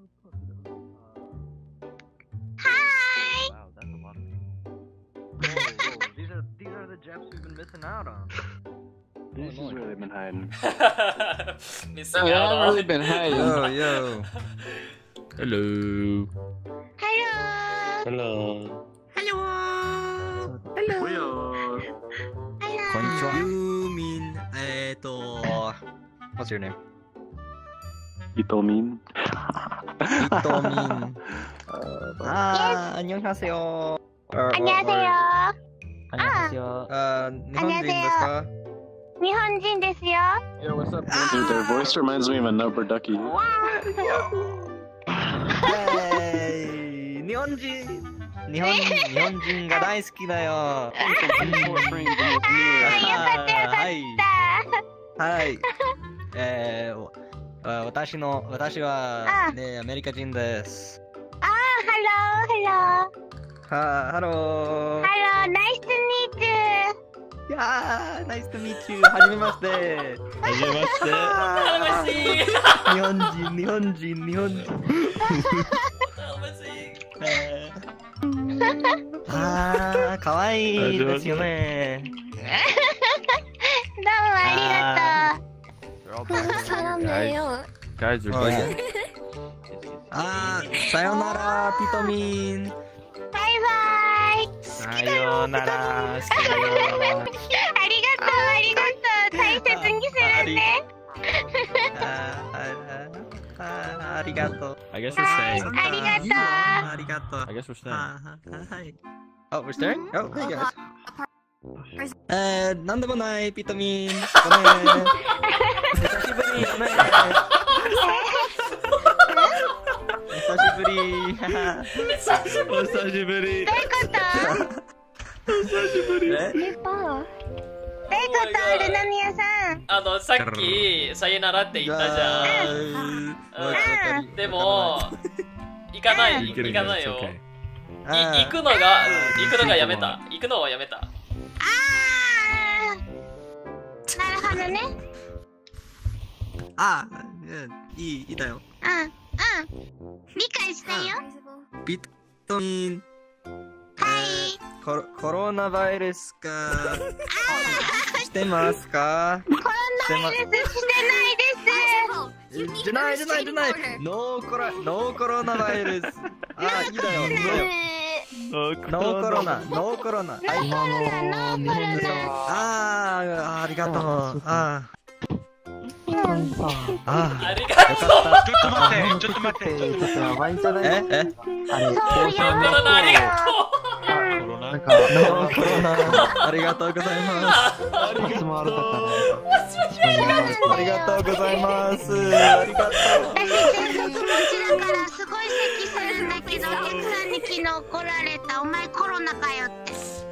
Hi! Wow, that's a lot of people. Whoa, these are the Japs we've been missing out on. This is where they've been hiding. Missing Yeah, out I've on. really been hiding. Yo. Hello. Hello! Hello. Hello. Hello! Yumin. What's your name? Pitomin. Pitomin. 안녕하세요. 안녕하세요. 안녕하세요. 일본인ですか? 日本人ですよ. Yo, what's up? Dude, their voice reminds me of a Nubber Ducky. Hey, 日本人が大好きだよ。はい。私はね、アメリカ人です。 Hello! Hello! Hello! Nice to meet you! いやー、Nice to meet you! はじめまして。 はじめまして。 日本人。かわいいですよね。 どうもありがとう。 사람이에요. Guys are back. さよなら、ピトミン。 バイバイ。 さよなら。 ありがとう。大切にするね。 ありがとう。 I guess we're staying. ありがとう。 I guess we're staying. はい。Oh, we're staying? Oh, hey guys. なんでもない、ピトミン。ごめん。久しぶり。ごめん。久しぶり。お久しぶり。 どういうこと？ お久しぶり。 どういうことルナミアさん。 さっきさよならって言ったじゃん。でも行かないよ。行くのがやめた。行くのをやめた。 なるほどね。 いいだよ。 理解したよ。 ピトミン。 はい。 コロナウイルスか。してますか？ コロナウイルスしてないです。 じゃない。ノーコロナウイルス。いいだよ。ノーコロナ。ありがとう。 ありがとう。 ちょっと待って。やばいんじゃない？ ノーコロナありがとう。 ノーコロナありがとうございます。ありがとうございます。ありがとう。 私ちょっと気持ちだからすごい咳するんだけど、お客さんに昨日怒られた。お前コロナかよって。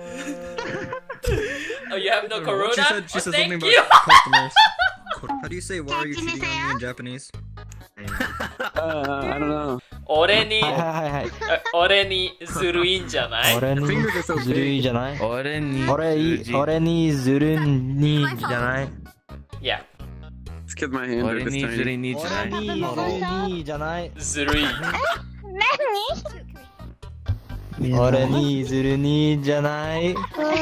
Oh, you have no corona? She said Thank something you. about customers. How do you say why are you cheating on me in Japanese? I don't know. 俺にずるいんじゃない？ ずるいじゃない？俺にずるいじゃない？ Yeah. It's because my hands are this tiny. ずるいじゃない？ ずるい。 俺にずるいじゃない？ 何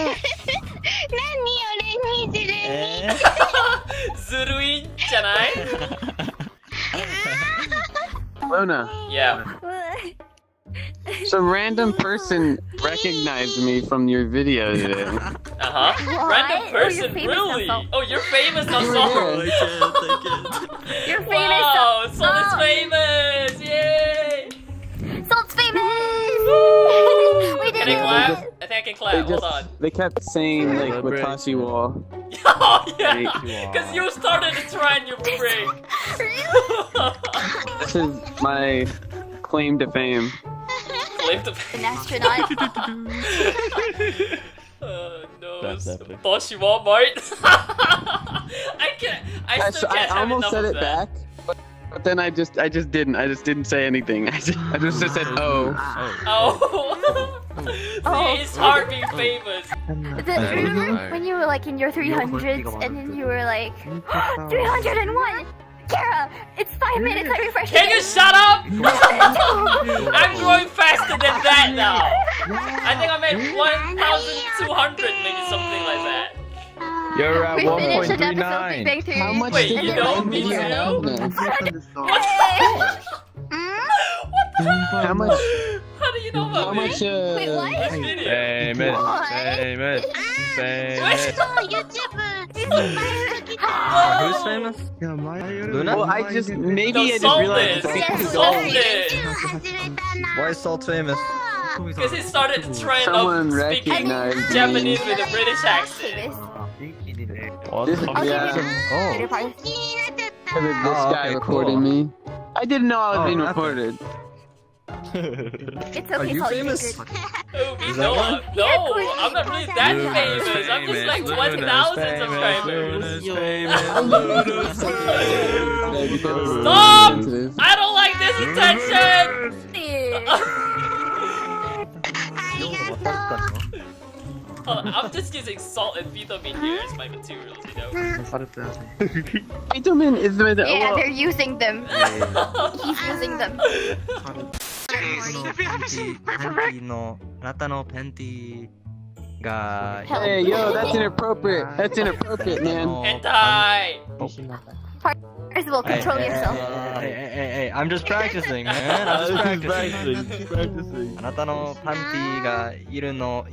俺にずるい？ ずるいんじゃない？ Luna. Yeah. Some random person recognized me from your video today. Random person, really? Oh, you're famous on song. You're famous. Wow, Sol is famous! Yay! Sol's famous. We did Can I it. clap? I think I can clap. Hold on. They kept saying like Watashi wa. Oh yeah, because you started the trend, you freak. This is my claim to fame. Claim to fame. An astronaut. No. That's epic. Toshi Walmart. I still can't have almost enough said of it that. back, but then I just didn't. I just didn't say anything. I just said oh. Oh. See, it's hard being famous. Remember when you were like in your 300s and then you were like 301? Kara, it's 5 minutes. I refreshed. Can you shut up? You're at We finished an episode of Big 1.39. Bang Theory. How much Wait, did you the know end me video too? have Hmm? now? How much? How do you know about How me? much? Wait, what? This video. Famous. What? Famous. Famous. そう、YouTube いっぱい好きだ。 Who's famous? Luna? Well, I just maybe No, I just solve realized. this. Yes, Solve yes. this. YouTube 始めたな。 Why is Salt famous? Because he started the trend Someone of speaking recognized me. Japanese with a British accent. Famous. This, I'll yeah, give you Oh. the prize. 気になってた。 this Oh, guy okay, recorded cool. me. I didn't know I was being Oh, recorded. It's Are okay, you Salt, you're famous? good. Oh, me Is no, that no, Yeah, I'm not really that Luna's famous. I'm just like 1,000 subscribers. Stop! Stop! I don't like this attention. ありがとう。 I'm just using salt and Pitomin here as my materials, you know. Pitomin is with the. Yeah, well, they're using them. He's using them. あなたのペンティが Hey, yo, that's inappropriate. That's inappropriate, man. Hentai! Parzivel, control yourself. Hey, I'm just practicing, man. I'm just practicing. あなたのパンティがいるの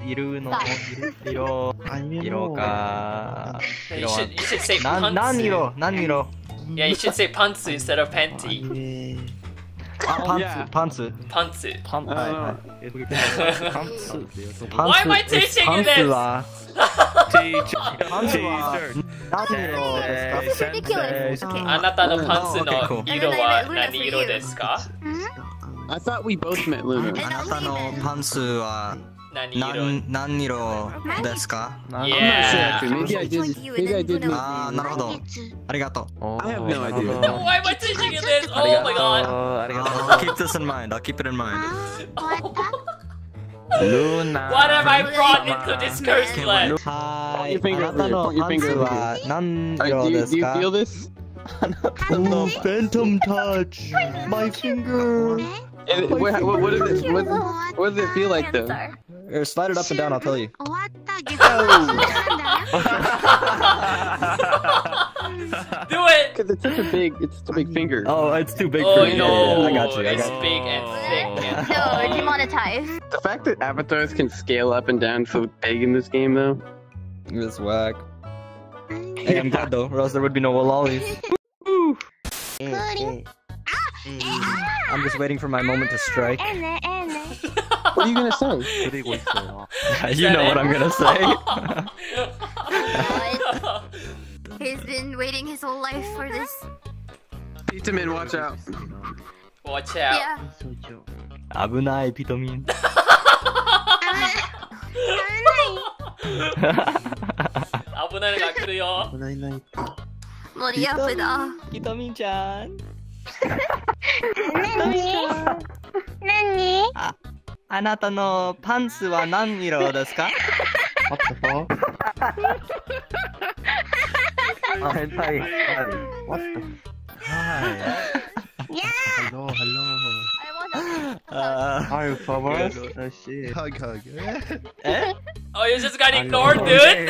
色が You should say 何 pantsu. 何色 Yeah, you should say pantsu instead of panty. パンツ Pantsu. パンツ Why am I teaching you this? パンツは何色ですか That's ridiculous. Okay. あなたのパンツの色は何色ですか？ I thought we both met Luna. あなたのパンツは何色？ 何色ですか I'm not sure Yeah. actually. Maybe I did. Maybe I did. あーなるほどありがとう I have no idea. Why am I teaching you this? Oh my god. ありがとう I'll keep this in mind I'll keep it in mind 終わった Luna What have I brought into this cursed land? は Point your finger あなたの over here. Point your パン finger ツ over は here. 何 Alright, 色 do で you すか feel this? Phantom touch my finger What does it? What does it feel like though? Slide it up and down I'll tell you 終わったゲストなんだ Do it! Because it's such a big. It's such a big finger. Oh it's too big Oh for me no, I got you it's big and thick and No, demonetized. The fact that avatars can scale up and down so big in this game, though. It's whack Hey I'm glad though or else there would be no lollies I'm just waiting for my moment to strike What are you gonna say? You know what I'm gonna say What? He's been waiting his whole life for this. Pitomin, watch out. Watch out. Yeah. 危ないピトミン危ないのが来るよ。 盛りアップだ。 ピトミンちゃん何あなたのパンツは何色ですか変態 What the Hello. I want Hi, Hug. Oh, you just got ignored, dude.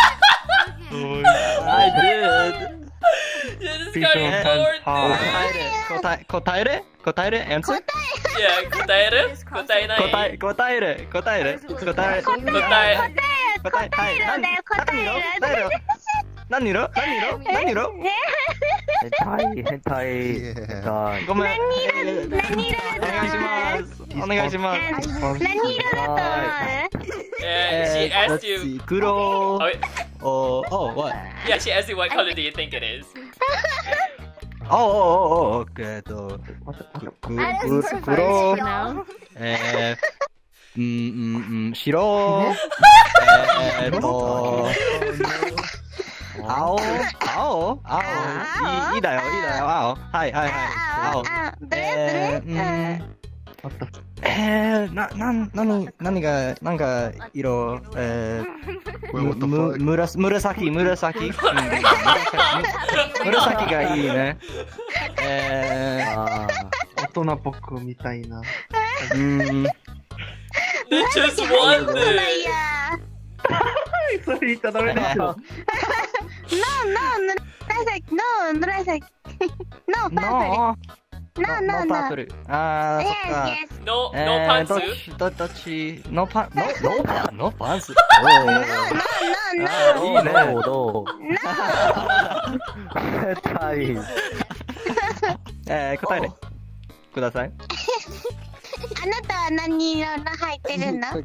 I did You just got ignored, dude. 答える Answer? Yeah, 答える？答えない？ 答える答える答えはい何色変態ごめんお願いします何色だと思う She asked you. 黒 Oh, what? yeah, she asked you what color do you think it is. 黒白青いいだよ青はい青何がなんか色紫紫がいいね大人っぽくみたいな。 They just won this. それ言っちゃダメですよ。 ノーパープル。あー、そっか。 ノーパンツ？ どっちノーパンツ。 いいね。 答えてください。 あなたは何色の入ってるの？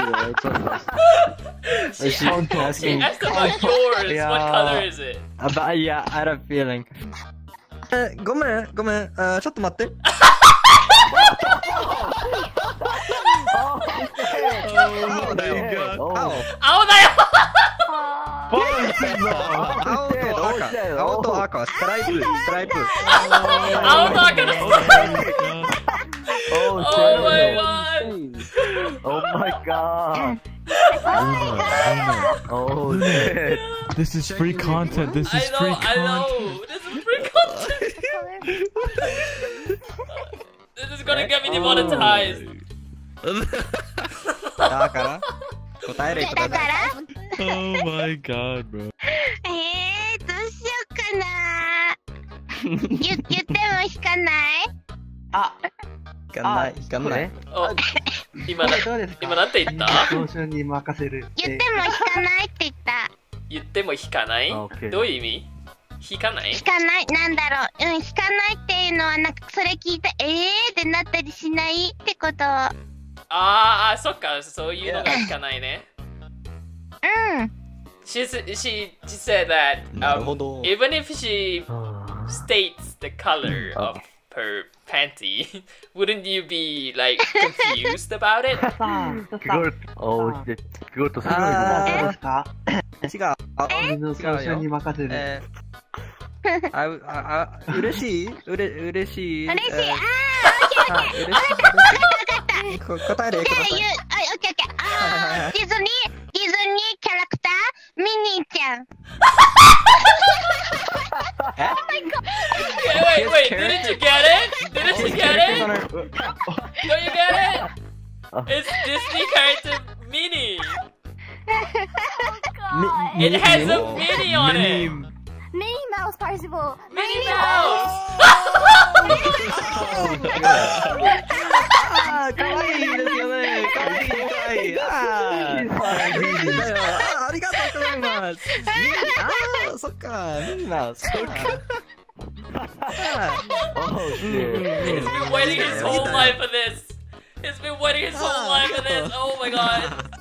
She asked about yours. What color is it? Yeah, I had a feeling. ごめん。ちょっと待って。青だよ。 青だよ。 青と赤、ストライプ。 青と赤のストライプ。Oh my god. Oh shit. This is free content. This is free content. I know. This is free content. This is gonna get me demonetized. だから答えれください。 Oh my god, bro. どうしようかな。言っても引かない？ 引かない。 今なんて言った？ 教習に任せる。 言っても引かないって言った。 言っても引かない？どういう意味？引かない？ 引かない、なんだろう。引かないっていうのはなんかそれ聞いてってなったりしないってこと。 そっか、そういうのが引かないね。She said that even if she states the color of her panty, wouldn't you be like confused about it? 그걸 또 설명해 주면 될까? 違う。 俺の教習に任せる。 嬉しい。答えれください。 ディズニーキャラクターミニーちゃん。 Wait, didn't you get it? Don't you get it? It's Disney character Minnie. It has a Minnie on it. Minnie Mouse, Parzivel. Minnie Mouse. かわいいですよね。かわいい。ありがとうございます。そっか、ミニマウス。 He's been waiting his whole life for this. Oh my god.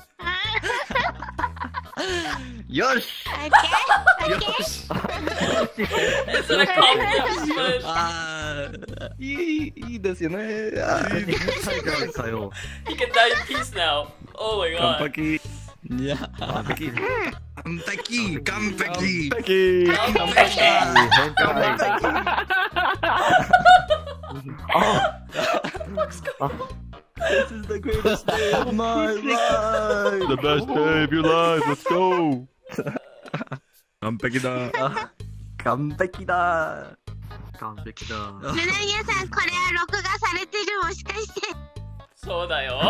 よし。 It's an accomplishment. いいですよね。 He can die in peace now. Oh my god. 完璧。This is the greatest day of my life. The best day of your life. Let's go. 完璧だ。 ルナミアさん、これは録画されてる？もしかして。 そうだよ。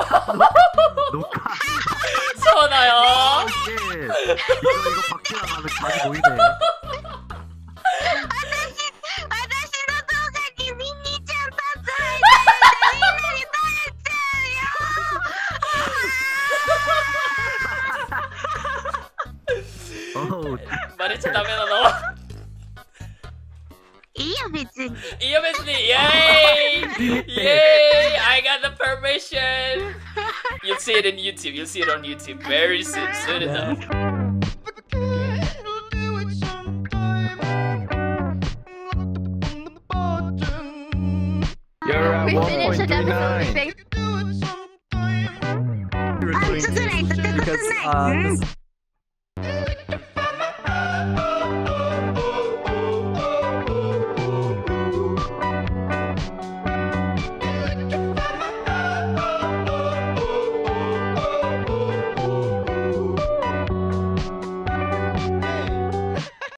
そうだよ。私の動画にミニーちゃんパッと入ってみんなにバレちゃうよ。 バレちゃダメなの？ いいよ別に。 イエーイ I got the permission. You'll see it in YouTube. You'll see it on YouTube very soon enough. You're at We finished the episode. あ、映さないと映さない。